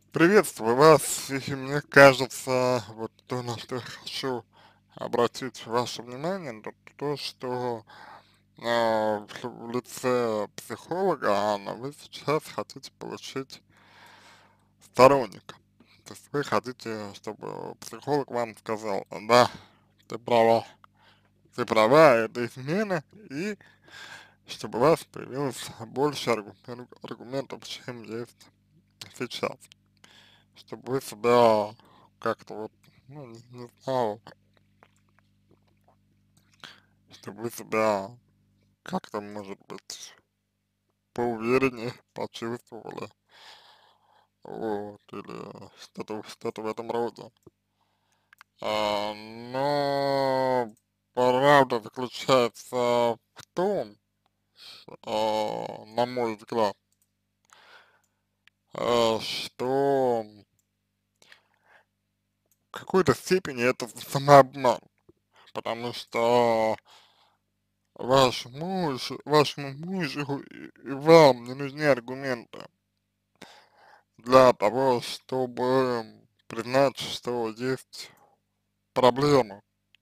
Приветствую вас, и мне кажется, вот то, на что я хочу обратить ваше внимание, то, что в лице психолога вы сейчас хотите получить сторонника. То есть вы хотите, чтобы психолог вам сказал: да, ты права, ты права, это измена, и чтобы у вас появилось больше аргументов, чем есть сейчас. Чтобы вы себя как-то вот, ну, не знаю, чтобы вы себя как-то, может быть, поувереннее почувствовали, вот, или что-то в этом роде. Но правда заключается в том, на мой взгляд, что в какой-то степени это самообман, потому что вашему мужу и вам не нужны аргументы для того, чтобы признать, что есть проблема.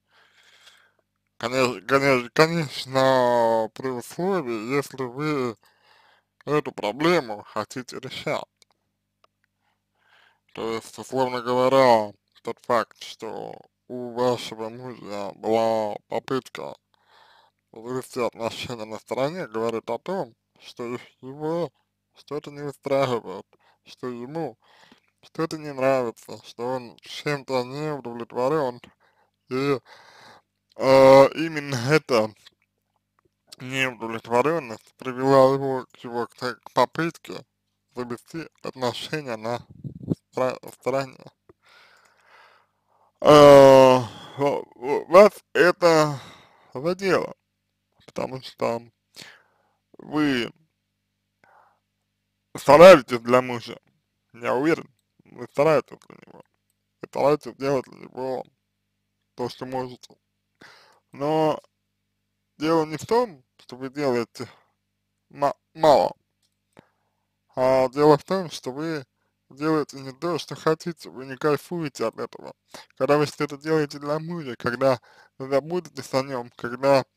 Конечно, при условии, если вы эту проблему хотите решать. То есть, условно говоря, тот факт, что у вашего мужа была попытка завести отношения на стороне, говорит о том, что его что-то не устраивает, что ему что-то не нравится, что он чем-то не удовлетворен, и именно эта неудовлетворенность привела его к попытке завести отношения на стороне. Вас это задело, потому что вы стараетесь для мужа, я уверен, вы стараетесь для него, вы стараетесь делать для него то, что можете. Но дело не в том, что вы делаете мало, а дело в том, что вы делаете не то, что хотите, вы не кайфуете от этого. Когда вы что-то делаете для мужа, когда вы заботитесь о нем, когда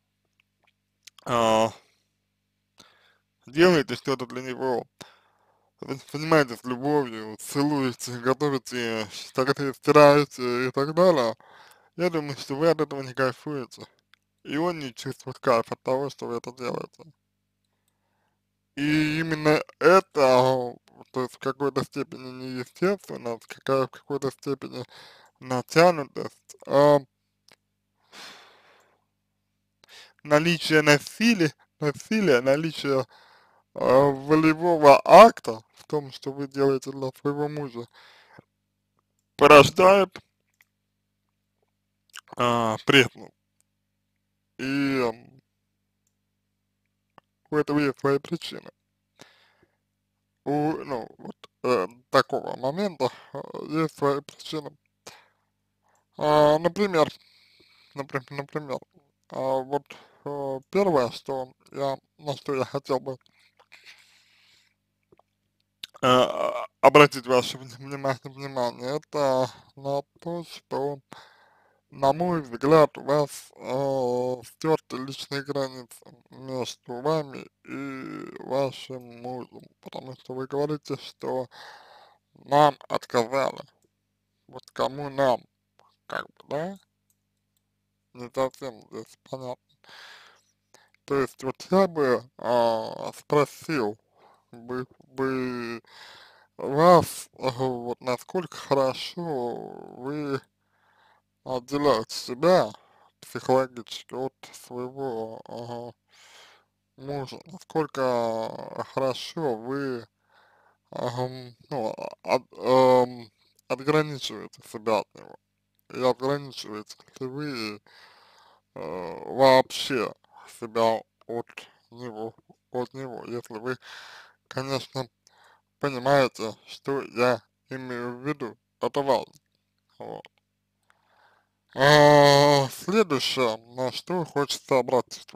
а, делаете что-то для него, вы занимаетесь любовью, целуете, готовите, стираете и так далее, я думаю, что вы от этого не кайфуете. И он не чувствует кайф от того, что вы это делаете. И именно это, то есть в какой-то степени неестественно, в какой-то степени натянутость, наличие наличие волевого акта в том, что вы делаете для своего мужа, порождает прессу. И у этого есть свои причины. Ну, вот такого момента есть свои причины. Например, например, вот первое, на что я хотел бы обратить ваше внимание, это на то, что, на мой взгляд, у вас стерты личные границы между вами и вашим мужем, потому что вы говорите, что нам отказали. Вот кому нам, как бы, да? Не совсем здесь понятно. То есть вот я бы спросил бы вас, вот насколько хорошо вы отделяете себя психологически от своего мужа, насколько хорошо вы ну, отграничиваете себя от него, и отграничиваете ли вы вообще себя от него, если вы, конечно, понимаете, что я имею в виду, это важно, вот. Следующее, на что хочется обратить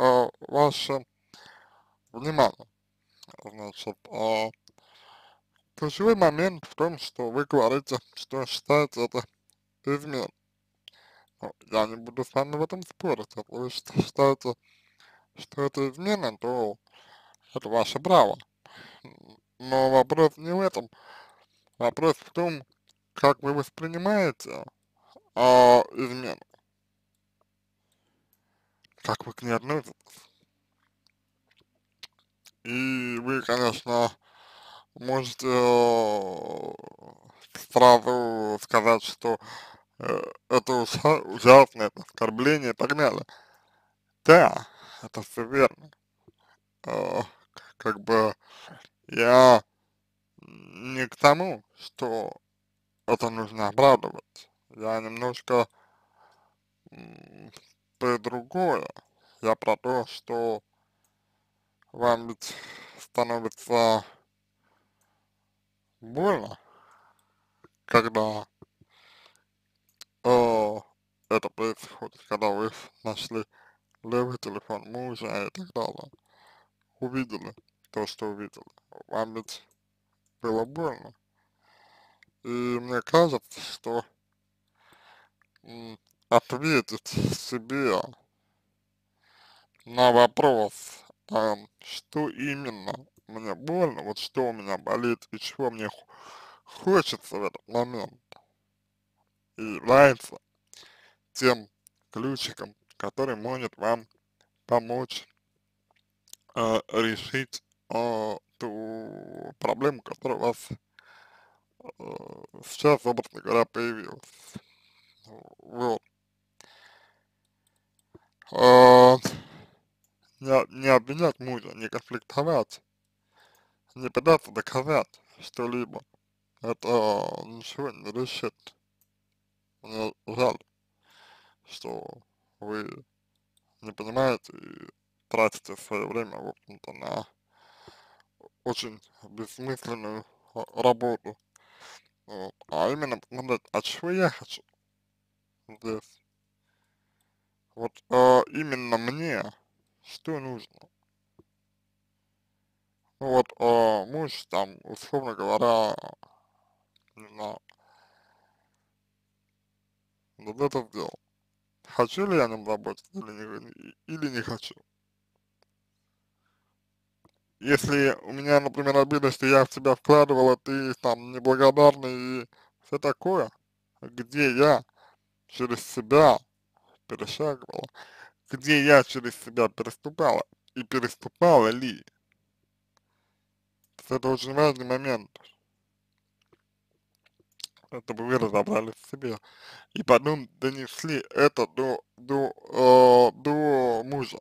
ваше внимание, значит, ключевой момент в том, что вы говорите, что считаете это изменой. Ну, я не буду с вами в этом спорить. Если вы считаете, что это измена, то это ваше право. Но вопрос не в этом. Вопрос в том, как вы воспринимаете измену, как вы к ней относитесь. И вы, конечно, можете сразу сказать, что это ужасно, это оскорбление и так далее. Да, это все верно. Э, как бы я не к тому, что это нужно оправдывать. Я немножко про другое. Я про то, что вам ведь становится больно, когда э, это происходит, когда вы нашли левый телефон мужа и так далее, увидели то, что увидели. Вам ведь было больно. И мне кажется, что ответить себе на вопрос, что именно мне больно, вот что у меня болит и чего мне хочется в этот момент, и является тем ключиком, который может вам помочь решить ту проблему, которая у вас сейчас, образно говоря, появилась. Вот. А, не обвинять мужа, не конфликтовать, не пытаться доказать что-либо. Это ничего не решит. Мне жаль, что вы не понимаете и тратите свое время, в общем-то, на очень бессмысленную работу. Вот. А именно посмотреть, а чего я хочу здесь? Вот именно мне что нужно? Ну вот муж там, условно говоря, не знаю, вот это сделал. Хочу ли я о нем заботиться или не хочу? Если у меня, например, обида, что я в тебя вкладывал, а ты там неблагодарный и все такое, где я через себя перешагивала, где я через себя переступала и переступала ли, это очень важный момент, чтобы вы разобрались в себе и потом донесли это до мужа,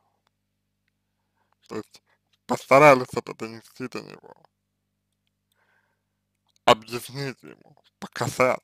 то есть постарались это донести до него, объяснить ему, показать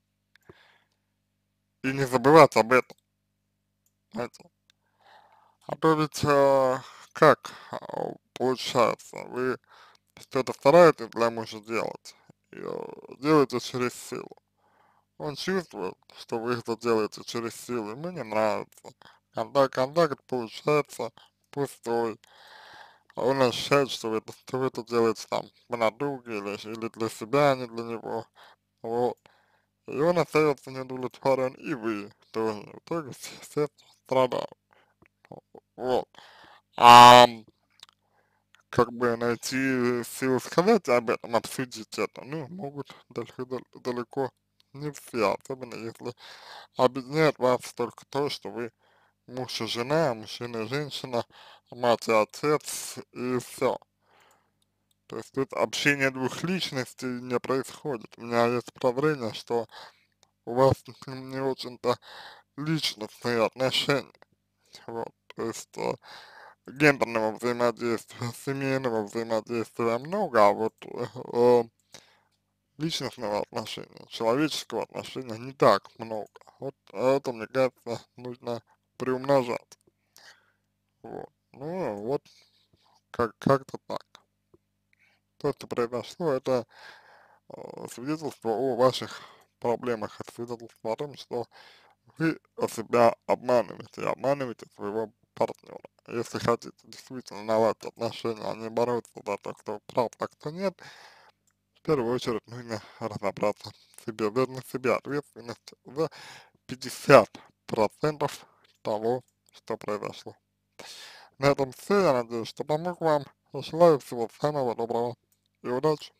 и не забывать об этом, знаете. А то ведь как получается, вы что-то стараетесь для мужа делать, и делаете через силу. Он чувствует, что вы это делаете через силу, ему не нравится. Контакт получается пустой. А он ощущает, что вы это делаете там по надуге или для себя, а не для него. Вот. И он остается неудовлетворен, и вы тоже. В итоге все страдают. Вот. А как бы найти силы сказать об этом, обсудить это, ну, могут далеко не все, особенно если объединяет вас только то, что вы муж и жена, мужчина и женщина, мать и отец, и все. То есть тут общение двух личностей не происходит. У меня есть подозрение, что у вас не очень-то личностные отношения. Вот. То есть гендерного взаимодействия, семейного взаимодействия много, а вот личностного отношения, человеческого отношения не так много. Вот это, мне кажется, нужно приумножать. Вот. Ну, вот как-то так. То, что произошло, это свидетельство о ваших проблемах, это свидетельство о том, что вы себя обманываете, и обманываете своего партнера. Если хотите действительно наладить отношения, а не бороться за то, кто прав, а кто нет, В первую очередь нужно разобраться в себе, взять на себя ответственность за 50% того, что произошло. На этом все, я надеюсь, что помог вам. Желаю всего самого доброго и удачи.